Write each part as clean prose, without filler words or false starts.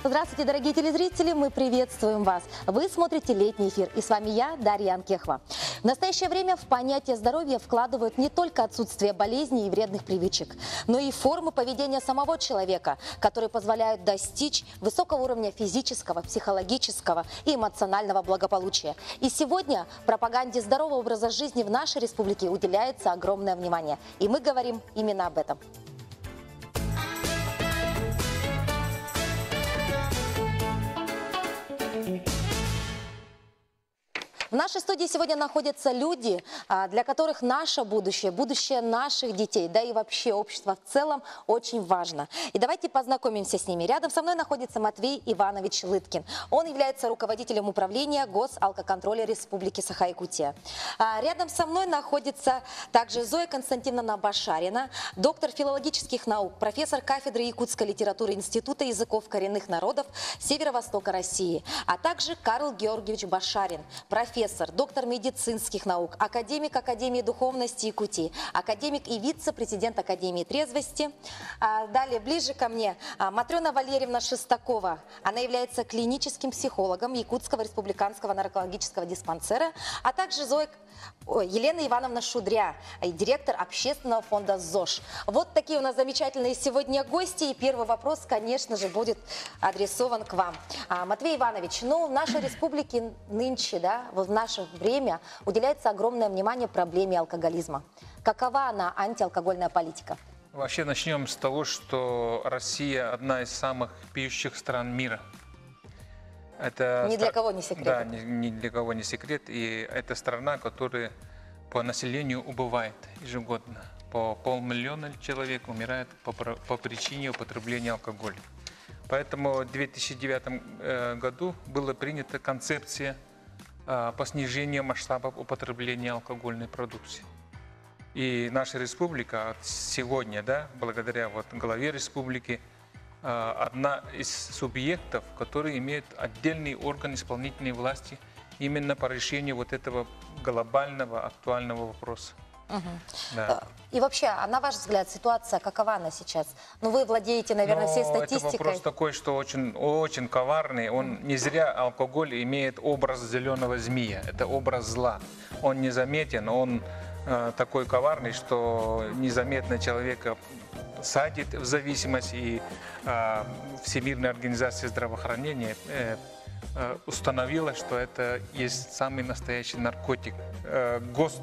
Здравствуйте, дорогие телезрители, мы приветствуем вас. Вы смотрите «Летний эфир», и с вами я, Дарья Анкехова. В настоящее время в понятие здоровья вкладывают не только отсутствие болезней и вредных привычек, но и формы поведения самого человека, которые позволяют достичь высокого уровня физического, психологического и эмоционального благополучия. И сегодня пропаганде здорового образа жизни в нашей республике уделяется огромное внимание. И мы говорим именно об этом. В нашей студии сегодня находятся люди, для которых наше будущее, будущее наших детей, да и вообще общество в целом очень важно. И давайте познакомимся с ними. Рядом со мной находится Матвей Иванович Лыткин. Он является руководителем управления госалкоконтроля Республики Саха-Якутия. Рядом со мной находится также Зоя Константиновна Башарина, доктор филологических наук, профессор кафедры якутской литературы Института языков коренных народов Северо-Востока России, а также Карл Георгиевич Башарин, профессор, доктор медицинских наук, академик Академии духовности Якутии, академик и вице-президент Академии трезвости. Далее, ближе ко мне, Матрена Валерьевна Шестакова. Она является клиническим психологом Якутского республиканского наркологического диспансера, а также Елена Ивановна Шудря, директор общественного фонда ЗОЖ. Вот такие у нас замечательные сегодня гости. И первый вопрос, конечно же, будет адресован к вам. Матвей Иванович, в нашей республике нынче, да, в наше время уделяется огромное внимание проблеме алкоголизма. Какова она, антиалкогольная политика? Вообще начнем с того, что Россия одна из самых пьющих стран мира. Это ни для кого не секрет. Да, ни для кого не секрет. И это страна, которая по населению убывает ежегодно. По 500 000 человек умирает по причине употребления алкоголя. Поэтому в 2009 году была принята концепция по снижению масштабов употребления алкогольной продукции. И наша республика сегодня, да, благодаря главе республики, одна из субъектов, который имеет отдельный орган исполнительной власти именно по решению вот этого глобального актуального вопроса. Угу. Да. И вообще, на ваш взгляд, ситуация какова она сейчас? Вы владеете, наверное, всей статистикой. Это вопрос такой, что очень коварный. Он не зря алкоголь имеет образ зеленого змея. Это образ зла. Он незаметен, он такой коварный, что незаметно человека садит в зависимость, и Всемирная организация здравоохранения установила, что это есть самый настоящий наркотик. ГОСТ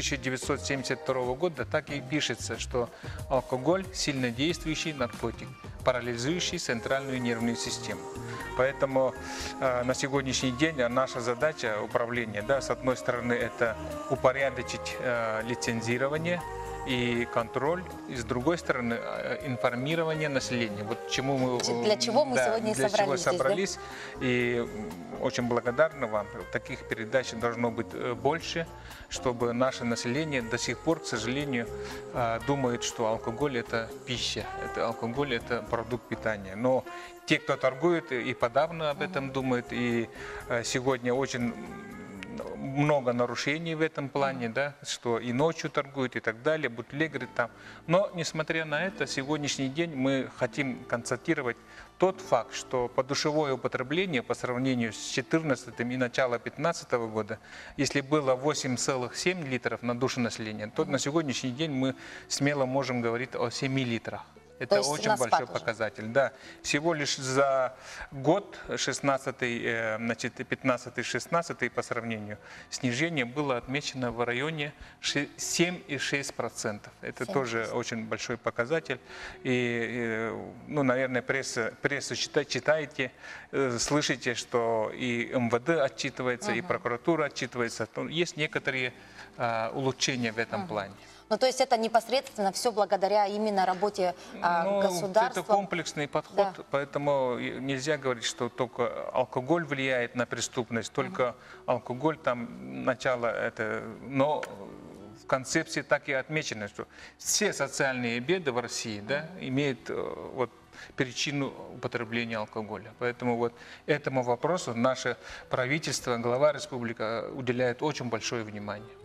1972 года так и пишется, что алкоголь – сильнодействующий наркотик, парализующий центральную нервную систему. Поэтому на сегодняшний день наша задача управления, да, с одной стороны, это упорядочить лицензирование и контроль, и с другой стороны информирование населения. Вот для чего мы сегодня собрались. Да? И очень благодарна вам. Таких передач должно быть больше, чтобы наше население до сих пор, к сожалению, думает, что алкоголь – это пища, алкоголь – это продукт питания. Но те, кто торгует, и подавно об этом думают, и сегодня очень много нарушений в этом плане, да, что и ночью торгуют и так далее, бутлегеры там. Но, несмотря на это, сегодняшний день мы хотим констатировать тот факт, что подушевое употребление по сравнению с 2014 и начало 2015 года, если было 8,7 литров на душу населения, то на сегодняшний день мы смело можем говорить о 7 литрах. Это очень большой показатель. Да. Всего лишь за год, 15-16 по сравнению, снижение было отмечено в районе 7,6%. Это тоже очень большой показатель. И наверное, прессу читаете, слышите, что и МВД отчитывается, и прокуратура отчитывается. Есть некоторые улучшения в этом плане. То есть это непосредственно все благодаря именно работе государства? Это комплексный подход, да. Поэтому нельзя говорить, что только алкоголь влияет на преступность, только алкоголь, там, начало это. Но в концепции так и отмечено, что все социальные беды в России, да, имеют причину употребления алкоголя. Поэтому этому вопросу наше правительство, глава республики уделяет очень большое внимание.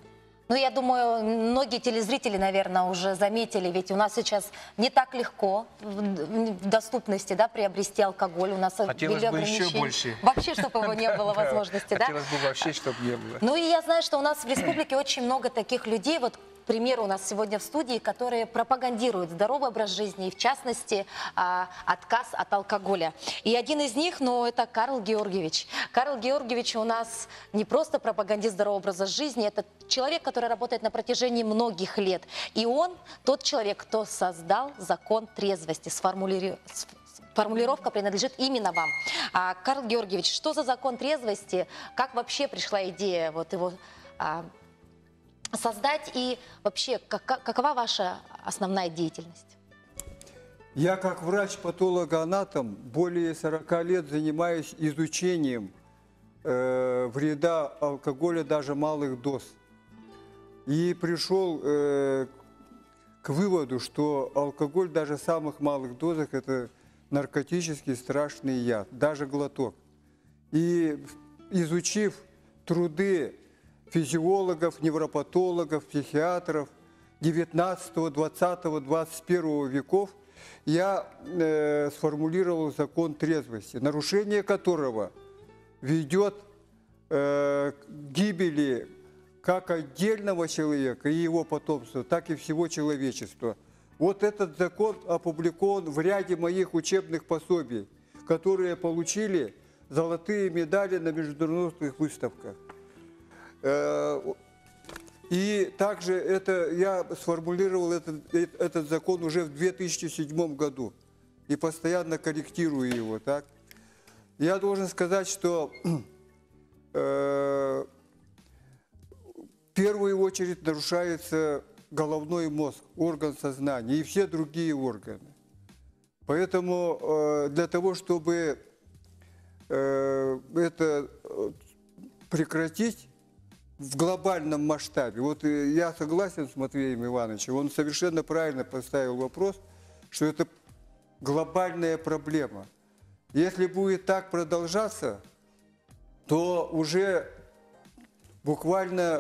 Ну, я думаю, многие телезрители, наверное, уже заметили, ведь у нас сейчас не так легко в доступности, да, приобрести алкоголь. У нас Хотелось ввели бы еще ограничения. больше. Вообще, чтобы его не было Да, возможности, да? Хотелось бы вообще, чтобы не было. Ну и я знаю, что у нас в республике очень много таких людей, вот, к примеру, у нас сегодня в студии, которые пропагандируют здоровый образ жизни, и в частности, отказ от алкоголя. И один из них, ну, это Карл Георгиевич. Карл Георгиевич у нас не просто пропагандист здорового образа жизни, это человек, который работает на протяжении многих лет. И он тот человек, кто создал закон трезвости, формулировка принадлежит именно вам. Карл Георгиевич, что за закон трезвости? Как вообще пришла идея вот его создать? И вообще, какова ваша основная деятельность? Я как врач-патологоанатом более 40 лет занимаюсь изучением вреда алкоголя даже малых доз. И пришел к выводу, что алкоголь даже в самых малых дозах – это наркотический страшный яд, даже глоток. И изучив труды физиологов, невропатологов, психиатров 19, 20, 21 веков, я сформулировал закон трезвости, нарушение которого ведет к гибели как отдельного человека и его потомства, так и всего человечества. Вот этот закон опубликован в ряде моих учебных пособий, которые получили золотые медали на международных выставках. И также я сформулировал этот закон уже в 2007 году и постоянно корректирую его. Так? Я должен сказать, что в первую очередь нарушается головной мозг, орган сознания и все другие органы. Поэтому для того, чтобы это прекратить в глобальном масштабе, вот я согласен с Матвеем Ивановичем, он совершенно правильно поставил вопрос, что это глобальная проблема. Если будет так продолжаться, то уже буквально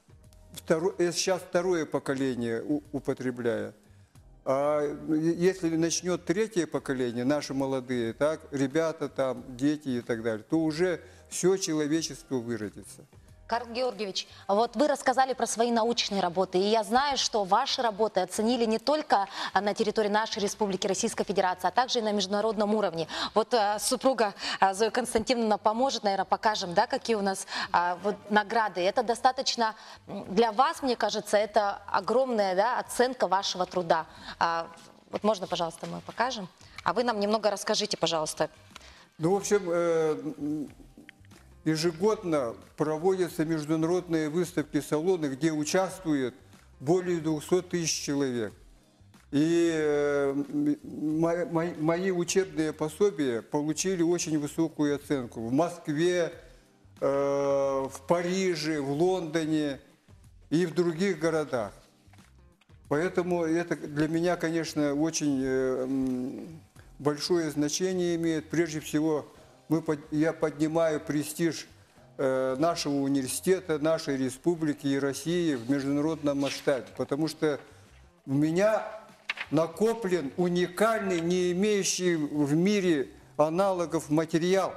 сейчас второе поколение употребляет. А если начнет третье поколение, наши молодые, так, ребята, там, дети и так далее, то уже все человечество выродится. Карл Георгиевич, вот вы рассказали про свои научные работы, и я знаю, что ваши работы оценили не только на территории нашей республики, Российской Федерации, а также и на международном уровне. Вот супруга Зоя Константиновна поможет, наверное, покажем, да, какие у нас вот, награды. Это достаточно для вас, мне кажется, это огромная, да, оценка вашего труда. Вот можно, пожалуйста, мы покажем, а вы нам немного расскажите, пожалуйста. Ну, в общем, ежегодно проводятся международные выставки, салоны, где участвует более 200 тысяч человек. И мои учебные пособия получили очень высокую оценку в Москве, в Париже, в Лондоне и в других городах. Поэтому это для меня, конечно, очень большое значение имеет. Прежде всего, я поднимаю престиж нашего университета, нашей республики и России в международном масштабе, потому что у меня накоплен уникальный, не имеющий в мире аналогов материал.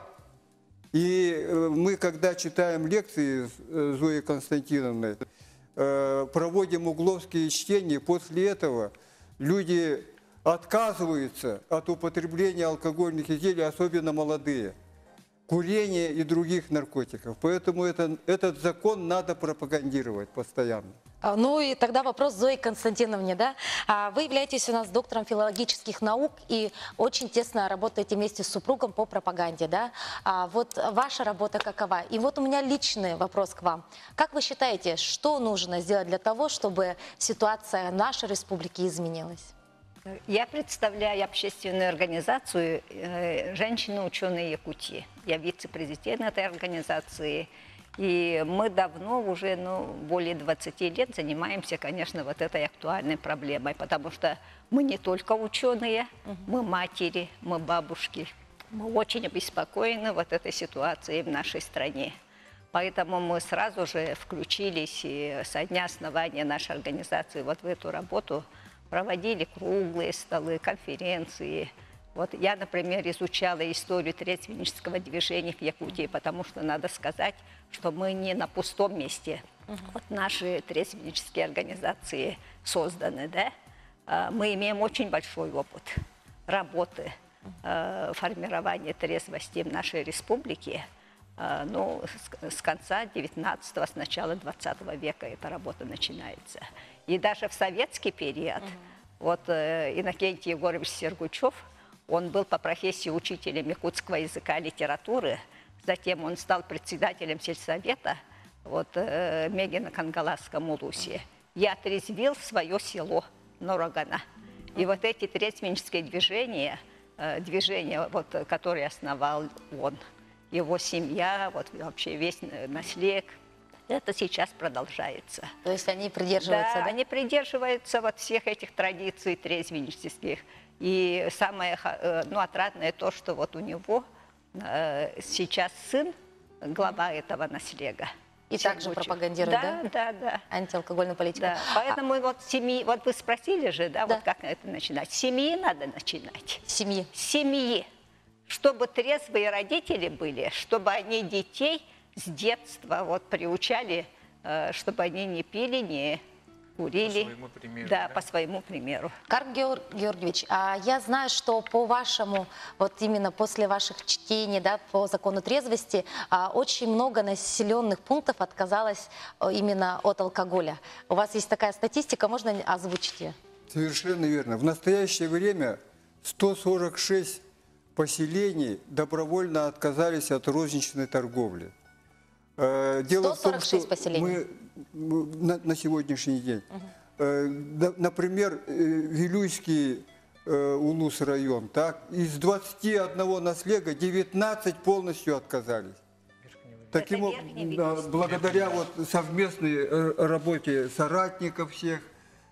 И мы, когда читаем лекции с Зоей Константиновной, проводим угловские чтения, после этого люди отказываются от употребления алкогольных изделий, особенно молодые, курения и других наркотиков. Поэтому этот закон надо пропагандировать постоянно. Ну и тогда вопрос Зои Константиновне, да? Вы являетесь у нас доктором филологических наук и очень тесно работаете вместе с супругом по пропаганде, да? Вот ваша работа какова? И вот у меня личный вопрос к вам. Как вы считаете, что нужно сделать для того, чтобы ситуация нашей республики изменилась? Я представляю общественную организацию «Женщины-ученые Якутии». Я вице-президент этой организации. И мы давно, уже более 20 лет занимаемся, конечно, вот этой актуальной проблемой, потому что мы не только ученые, мы матери, мы бабушки. Мы очень обеспокоены вот этой ситуацией в нашей стране. Поэтому мы сразу же включились и со дня основания нашей организации вот в эту работу, проводили круглые столы, конференции. Вот я, например, изучала историю трезвеннического движения в Якутии, потому что надо сказать, что мы не на пустом месте. Вот наши трезвеннические организации созданы, да? Мы имеем очень большой опыт работы, формирования трезвости в нашей республике. Ну, с конца 19-го, с начала 20 века эта работа начинается. И даже в советский период, вот Иннокентий Егорович Сергучев, он был по профессии учителем якутского языка и литературы, затем он стал председателем сельсовета вот, Мегино-Кангаласском Улусе и отрезвил свое село Норогана. И вот эти трезвеннические движения, вот, которые основал он, его семья, вот вообще весь наследник, это сейчас продолжается. То есть они придерживаются, да? Они придерживаются вот всех этих традиций трезвеннических. И самое отрадное то, что вот у него сейчас сын, глава этого наследия. И также пропагандирует, да? Да. Антиалкогольную политику. Да. Поэтому вот семьи, вот вы спросили же, да, вот как это начинать? С семьи надо начинать. Семьи. С семьи. Чтобы трезвые родители были, чтобы они детей с детства вот приучали, чтобы они не пили, не курили. По своему примеру. Да, по своему примеру. Карл Георгиевич, я знаю, что по вашему, вот именно после ваших чтений, да, по закону трезвости, очень много населенных пунктов отказалось именно от алкоголя. У вас есть такая статистика, можно озвучить ее? Совершенно верно. В настоящее время 146 поселений добровольно отказались от розничной торговли. Дело 146 в том, что поселений. мы на сегодняшний день, например, Вилюйский Улус район, так, из 21 наследия 19 полностью отказались. Таким образом, благодаря вот совместной работе соратников всех,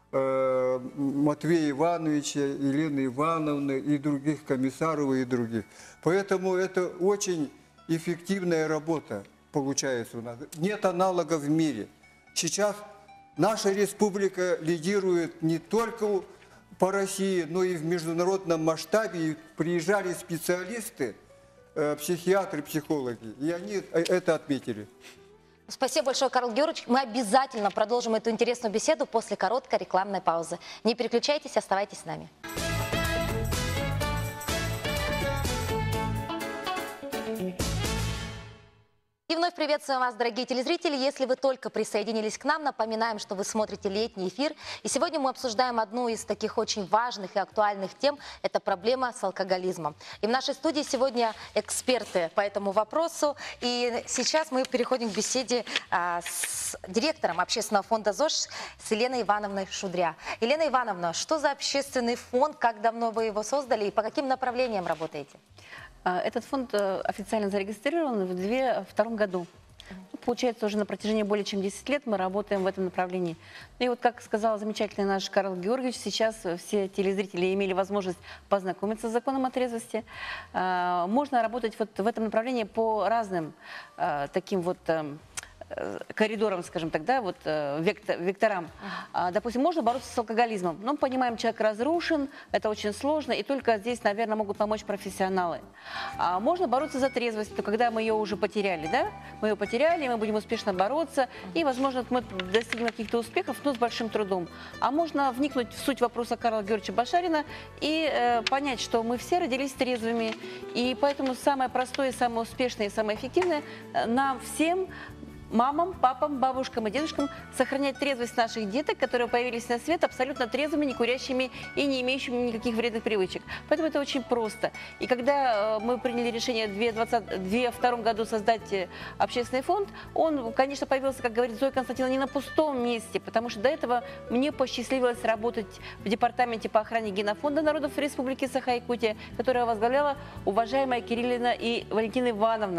Матвея Ивановича, Елены Ивановны и других комиссаров и других. Поэтому это очень эффективная работа получается у нас. Нет аналогов в мире. Сейчас наша республика лидирует не только по России, но и в международном масштабе. И приезжали специалисты, психиатры, психологи, и они это отметили. Спасибо большое, Карл Георгиевич. Мы обязательно продолжим эту интересную беседу после короткой рекламной паузы. Не переключайтесь, оставайтесь с нами. И вновь приветствуем вас, дорогие телезрители. Если вы только присоединились к нам, напоминаем, что вы смотрите летний эфир. И сегодня мы обсуждаем одну из таких очень важных и актуальных тем. Это проблема с алкоголизмом. И в нашей студии сегодня эксперты по этому вопросу. И сейчас мы переходим к беседе с директором общественного фонда ЗОЖ, с Еленой Ивановной Шудря. Елена Ивановна, что за общественный фонд, как давно вы его создали и по каким направлениям работаете? Этот фонд официально зарегистрирован в 2002 году. Получается, уже на протяжении более чем 10 лет мы работаем в этом направлении. И вот, как сказал замечательный наш Карл Георгиевич, сейчас все телезрители имели возможность познакомиться с законом о трезвости. Можно работать вот в этом направлении по разным таким вот коридорам, скажем так, да, вот векторам. Допустим, можно бороться с алкоголизмом, но мы понимаем, человек разрушен, это очень сложно, и только здесь, наверное, могут помочь профессионалы. Можно бороться за трезвость, то когда мы ее уже потеряли, да, мы ее потеряли, мы будем успешно бороться, и, возможно, мы достигнем каких-то успехов, но с большим трудом. А можно вникнуть в суть вопроса Карла Георгиевича Башарина и понять, что мы все родились трезвыми, и поэтому самое простое, самое успешное и самое эффективное нам всем, мамам, папам, бабушкам и дедушкам, сохранять трезвость наших деток, которые появились на свет абсолютно трезвыми, не курящими и не имеющими никаких вредных привычек. Поэтому это очень просто. И когда мы приняли решение в 2002 году создать общественный фонд, он, конечно, появился, как говорит Зоя Константиновна, не на пустом месте, потому что до этого мне посчастливилось работать в департаменте по охране генофонда народов Республики Саха-Якутия, которое возглавляла уважаемая Кириллина и Валентина Ивановна.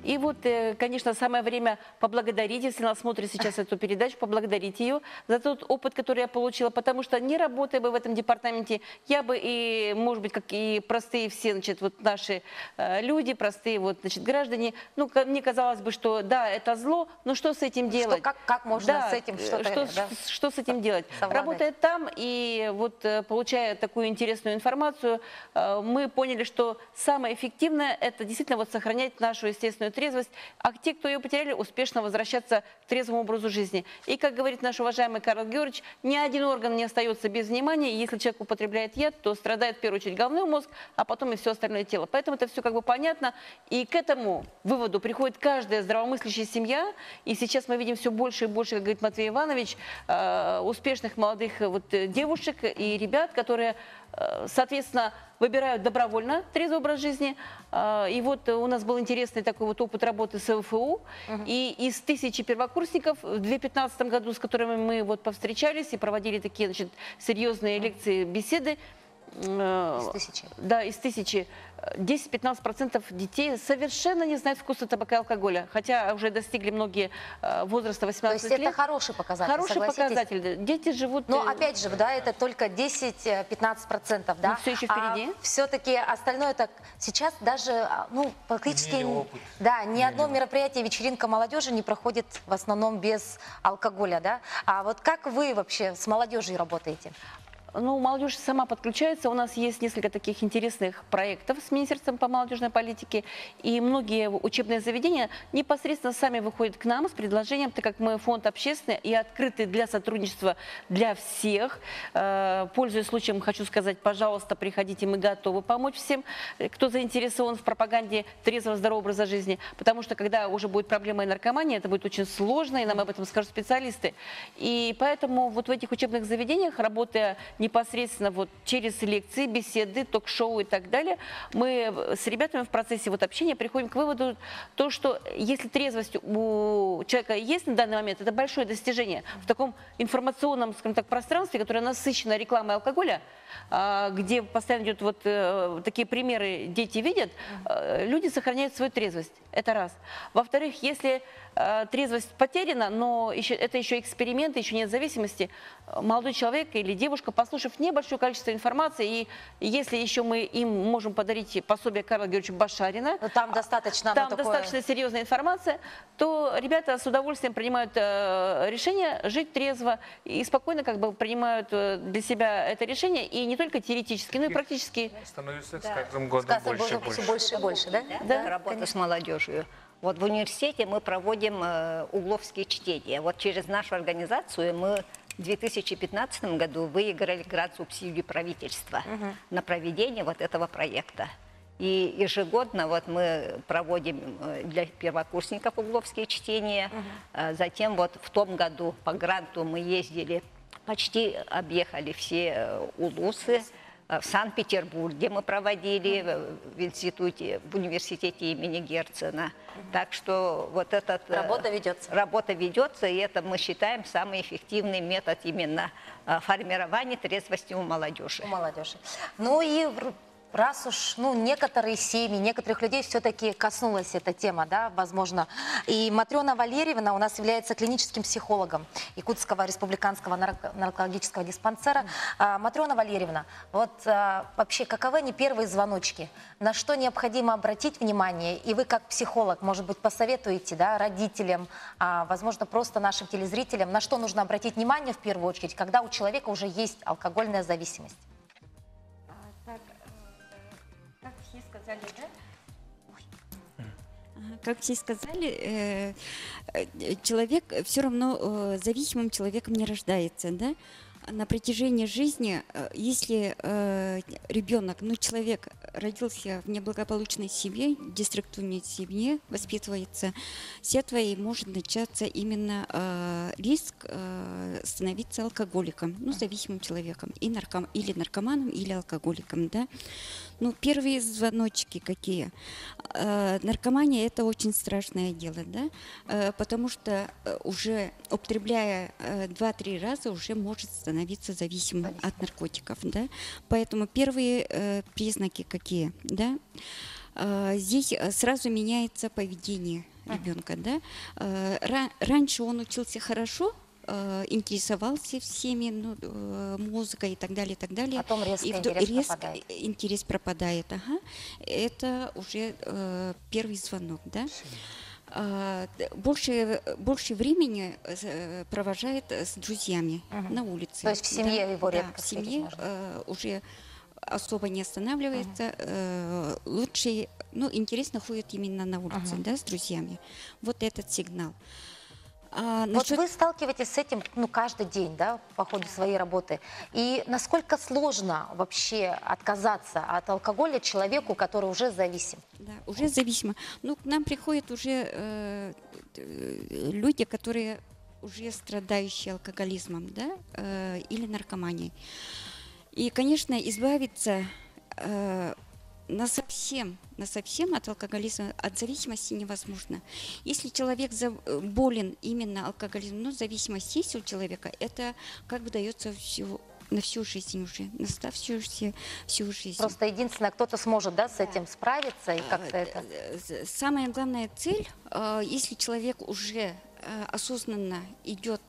И вот, конечно, самое время поблагодарить, если она смотрит сейчас эту передачу, поблагодарить ее за тот опыт, который я получила, потому что не работая бы в этом департаменте, я бы и, может быть, как и простые все, значит, вот наши люди, простые вот, значит, граждане, ну, мне казалось бы, что да, это зло, но что с этим делать? Как можно Да, с этим что-то... да, что с этим делать? совладать? Работая там и вот получая такую интересную информацию, мы поняли, что самое эффективное – это действительно вот сохранять нашу естественную трезвость, а те, кто ее потеряли, успешно возвращаться к трезвому образу жизни. И, как говорит наш уважаемый Карл Георгиевич, ни один орган не остается без внимания, и если человек употребляет яд, то страдает в первую очередь головной мозг, а потом и все остальное тело. Поэтому это все как бы понятно, и к этому выводу приходит каждая здравомыслящая семья, и сейчас мы видим все больше и больше, как говорит Матвей Иванович, успешных молодых вот девушек и ребят, которые, соответственно, выбирают добровольно трезвый образ жизни. И вот у нас был интересный такой вот опыт работы с ЛФУ. И из 1000 первокурсников в 2015 году, с которыми мы вот повстречались и проводили такие, значит, серьезные лекции, беседы, Из 1000. да, из 1000. 10-15% детей совершенно не знают вкуса табака и алкоголя, хотя уже достигли многие возраста 18 То лет. есть это хороший показатель, Хороший согласитесь? показатель. Дети живут... Но опять же, да, это только 10-15%, да? Ну, всё еще впереди. Все-таки остальное так сейчас даже, ну, практически, Имели опыт. да, ни одно мероприятие, вечеринка молодежи не проходит в основном без алкоголя, да? А вот как вы вообще с молодежью работаете? Ну, молодежь сама подключается. У нас есть несколько таких интересных проектов с Министерством по молодежной политике. И многие учебные заведения непосредственно сами выходят к нам с предложением, так как мы фонд общественный и открытый для сотрудничества для всех. Пользуясь случаем, хочу сказать, пожалуйста, приходите, мы готовы помочь всем, кто заинтересован в пропаганде трезвого, здорового образа жизни. Потому что, когда уже будет проблема и наркомания, это будет очень сложно, и нам об этом скажут специалисты. И поэтому вот в этих учебных заведениях, работая непосредственно вот через лекции, беседы, ток-шоу и так далее, мы с ребятами в процессе вот общения приходим к выводу, то, что если трезвость у человека есть на данный момент, это большое достижение в таком информационном, скажем так, пространстве, которое насыщено рекламой алкоголя, где постоянно идут вот такие примеры, дети видят, люди сохраняют свою трезвость. Это раз. Во-вторых, если трезвость потеряна, но это еще эксперимент, еще нет зависимости, молодой человек или девушка, послушав небольшое количество информации, и если еще мы им можем подарить пособие Карла Георгиевича Башарина, Ну, там достаточно, там оно такое... достаточно серьезная информация, то ребята с удовольствием принимают решение жить трезво и спокойно как бы принимают для себя это решение, и не только теоретически, но и практически. Становится с каждым годом Сказка больше и больше, больше. все больше и больше, да? Да, работа с молодежью. Вот в университете мы проводим угловские чтения. Вот через нашу организацию мы в 2015 году выиграли грант-субсидию правительства на проведение вот этого проекта. И ежегодно вот мы проводим для первокурсников угловские чтения. Затем вот в том году по гранту мы ездили, почти объехали все улусы. В Санкт-Петербурге мы проводили, в институте, в университете имени Герцена. Так что вот этот... Работа ведется. Работа ведется, и это мы считаем самый эффективный метод именно формирования трезвости у молодежи. У молодежи. Ну и раз уж, ну, некоторые семьи, некоторых людей все-таки коснулась эта тема, да, возможно. И Матрена Валерьевна у нас является клиническим психологом Якутского республиканского наркологического диспансера. Матрена Валерьевна, вот вообще каковы они первые звоночки? На что необходимо обратить внимание? И вы как психолог, может быть, посоветуете, да, родителям, возможно, просто нашим телезрителям, на что нужно обратить внимание в первую очередь, когда у человека уже есть алкогольная зависимость? Как все сказали, да? Как все сказали, человек все равно зависимым человеком не рождается, да? На протяжении жизни, если ребенок, ну, человек родился в неблагополучной семье, деструктивной семье, воспитывается, с этого и может начаться именно риск становиться алкоголиком, ну, зависимым человеком, или наркоманом, или алкоголиком, да. Ну, первые звоночки какие? Наркомания – это очень страшное дело, да, потому что уже употребляя 2-3 раза уже может становиться зависимым от наркотиков, да. Поэтому первые признаки какие, да? здесь сразу меняется поведение ребенка, да. Раньше он учился хорошо, интересовался всеми, музыкой и так далее, и так далее. Потом резко и интерес пропадает. интерес пропадает. Ага. Это уже первый звонок, да. Больше времени провожает с друзьями на улице. То есть в семье его редко в встретить семье можно. уже особо не останавливается. Лучше, интерес находит именно на улице, да, с друзьями. Вот этот сигнал. Вот вы сталкиваетесь с этим каждый день, да, по ходу своей работы. И насколько сложно вообще отказаться от алкоголя человеку, который уже зависим? Да, уже зависимо. К нам приходят уже люди, которые уже страдающие алкоголизмом, да, или наркоманией. И, конечно, избавиться насовсем от алкоголизма, от зависимости невозможно. Если человек болен именно алкоголизмом, зависимость есть у человека, это как бы дается на всю жизнь уже, на оставшуюся всю жизнь. Просто единственное, кто-то сможет, да, с этим справиться и как-то это... Самая главная цель, если человек уже осознанно идет,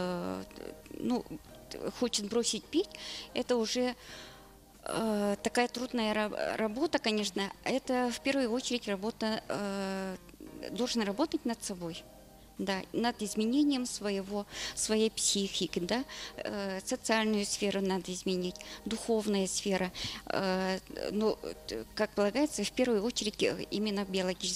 хочет бросить пить, это уже такая трудная работа, конечно. Это в первую очередь должен работать над собой. Да, над изменением своей психики, да, социальную сферу надо изменить, духовная сфера. Как полагается, в первую очередь именно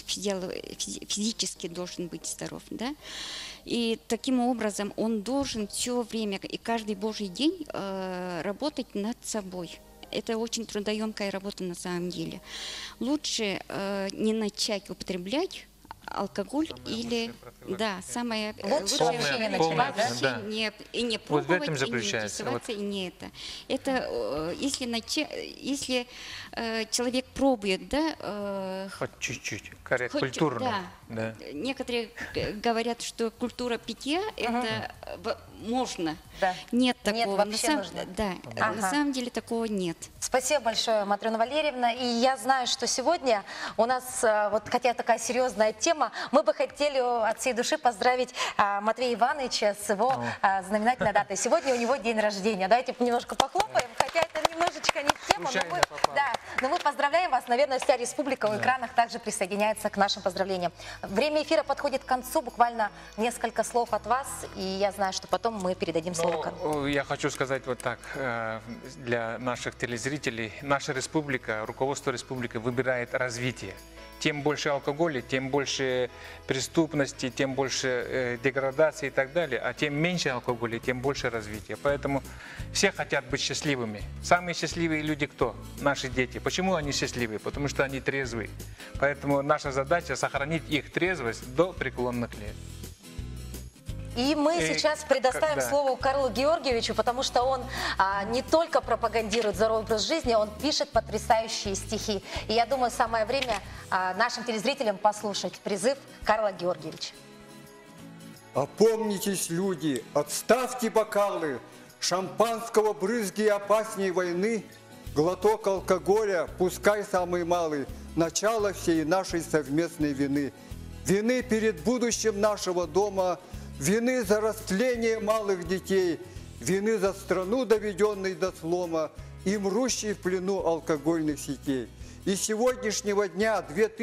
физически должен быть здоров, да. И таким образом он должен все время и каждый божий день работать над собой. Это очень трудоемкая работа на самом деле. Лучше не начать употреблять алкоголь самое лучше вообще не начинать, да? И не Вот в пробовать, этом и не заключается. интересоваться, и не это. Это если человек пробует, да, Хоть чуть-чуть, культурно. да. Некоторые говорят, что культура питья это можно. Да. Нет такого. Нет, вообще нужно. Да, на самом деле такого нет. Спасибо большое, Матрена Валерьевна. И я знаю, что сегодня у нас, хотя такая серьезная тема, мы бы хотели от всей души поздравить Матвея Ивановича с его знаменательной датой. Сегодня у него день рождения. Давайте немножко похлопаем, хотя это немножечко не тема, но мы поздравляем вас. Наверное, вся республика в экранах также присоединяется к нашим поздравлениям. Время эфира подходит к концу, буквально несколько слов от вас, и я знаю, что потом мы передадим слово Карлу. Я хочу сказать вот так, для наших телезрителей, наша республика, руководство республики выбирает развитие. Тем больше алкоголя, тем больше преступности, тем больше деградации и так далее, а тем меньше алкоголя, тем больше развития. Поэтому все хотят быть счастливыми. Самые счастливые люди кто? Наши дети. Почему они счастливые? Потому что они трезвые. Поэтому наша задача сохранить их трезвость до преклонных лет. И мы сейчас предоставим слово Карлу Георгиевичу, потому что он не только пропагандирует здоровый образ жизни, он пишет потрясающие стихи. И я думаю, самое время нашим телезрителям послушать призыв Карла Георгиевича. Опомнитесь, люди, отставьте бокалы, шампанского брызги и опасней войны, глоток алкоголя, пускай самый малый, начало всей нашей совместной вины. Вины перед будущим нашего дома, вины за растление малых детей, вины за страну, доведенной до слома и мрущей в плену алкогольных сетей. И с сегодняшнего дня,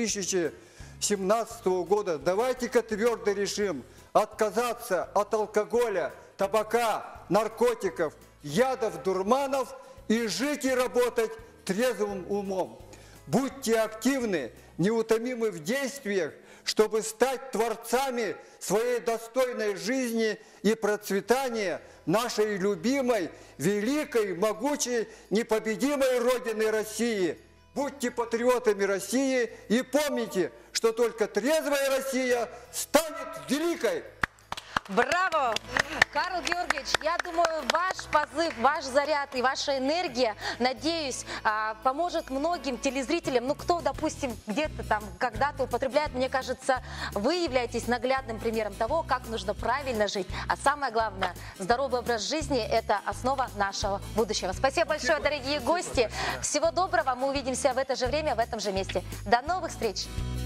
2017 года, давайте-ка твердо решим отказаться от алкоголя, табака, наркотиков, ядов, дурманов и жить и работать трезвым умом. Будьте активны, неутомимы в действиях, чтобы стать творцами своей достойной жизни и процветания нашей любимой, великой, могучей, непобедимой Родины России. Будьте патриотами России и помните, что только трезвая Россия станет великой. Браво! Карл Георгиевич, я думаю, ваш позыв, ваш заряд и ваша энергия, надеюсь, поможет многим телезрителям, ну, кто, допустим, где-то там когда-то употребляет, мне кажется, вы являетесь наглядным примером того, как нужно правильно жить. А самое главное, здоровый образ жизни – это основа нашего будущего. Спасибо большое, дорогие гости. Всего доброго. Мы увидимся в это же время, в этом же месте. До новых встреч!